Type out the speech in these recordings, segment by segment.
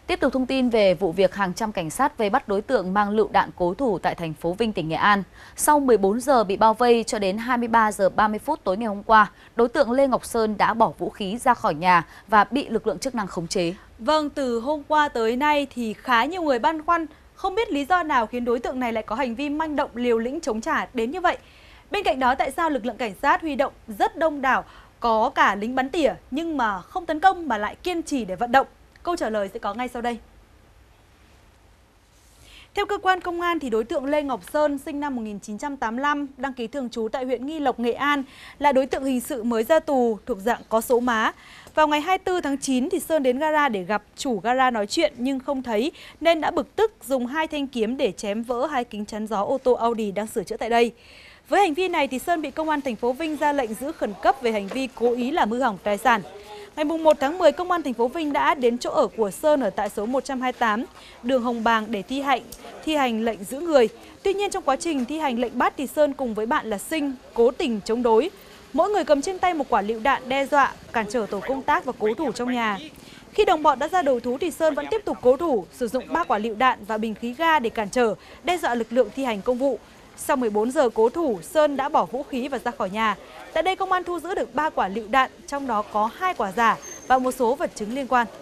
Tiếp tục thông tin về vụ việc hàng trăm cảnh sát vây bắt đối tượng mang lựu đạn cố thủ tại thành phố Vinh, tỉnh Nghệ An. Sau 14 giờ bị bao vây cho đến 23 giờ 30 phút tối ngày hôm qua, đối tượng Lê Ngọc Sơn đã bỏ vũ khí ra khỏi nhà và bị lực lượng chức năng khống chế. Vâng, từ hôm qua tới nay thì khá nhiều người băn khoăn, không biết lý do nào khiến đối tượng này lại có hành vi manh động liều lĩnh chống trả đến như vậy. Bên cạnh đó, tại sao lực lượng cảnh sát huy động rất đông đảo, có cả lính bắn tỉa nhưng mà không tấn công mà lại kiên trì để vận động? Câu trả lời sẽ có ngay sau đây. Theo cơ quan công an, thì đối tượng Lê Ngọc Sơn, sinh năm 1985, đăng ký thường trú tại huyện Nghi Lộc, Nghệ An, là đối tượng hình sự mới ra tù thuộc dạng có số má. Vào ngày 24 tháng 9, thì Sơn đến gara để gặp chủ gara nói chuyện nhưng không thấy, nên đã bực tức dùng 2 thanh kiếm để chém vỡ 2 kính chắn gió ô tô Audi đang sửa chữa tại đây. Với hành vi này, thì Sơn bị công an thành phố Vinh ra lệnh giữ khẩn cấp về hành vi cố ý làm hư hỏng tài sản. Ngày 1 tháng 10, Công an thành phố Vinh đã đến chỗ ở của Sơn ở tại số 128 đường Hồng Bàng để thi hành lệnh giữ người. Tuy nhiên, trong quá trình thi hành lệnh bắt thì Sơn cùng với bạn là Sinh cố tình chống đối. Mỗi người cầm trên tay một quả lựu đạn đe dọa, cản trở tổ công tác và cố thủ trong nhà. Khi đồng bọn đã ra đầu thú thì Sơn vẫn tiếp tục cố thủ, sử dụng 3 quả lựu đạn và bình khí ga để cản trở, đe dọa lực lượng thi hành công vụ. Sau 14 giờ cố thủ, Sơn đã bỏ vũ khí và ra khỏi nhà. Tại đây, công an thu giữ được 3 quả lựu đạn, trong đó có 2 quả giả và một số vật chứng liên quan.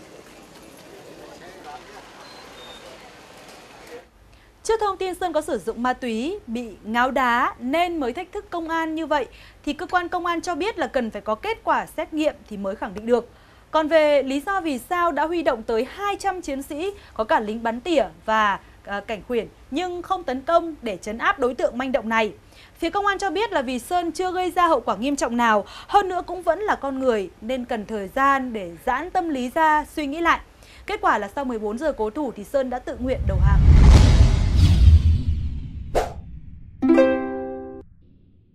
Trước thông tin Sơn có sử dụng ma túy, bị ngáo đá nên mới thách thức công an như vậy, thì cơ quan công an cho biết là cần phải có kết quả xét nghiệm thì mới khẳng định được. Còn về lý do vì sao đã huy động tới 200 chiến sĩ, có cả lính bắn tỉa và cảnh khuyển nhưng không tấn công để trấn áp đối tượng manh động này, phía công an cho biết là vì Sơn chưa gây ra hậu quả nghiêm trọng nào, hơn nữa cũng vẫn là con người nên cần thời gian để giãn tâm lý ra, suy nghĩ lại. Kết quả là sau 14 giờ cố thủ thì Sơn đã tự nguyện đầu hàng.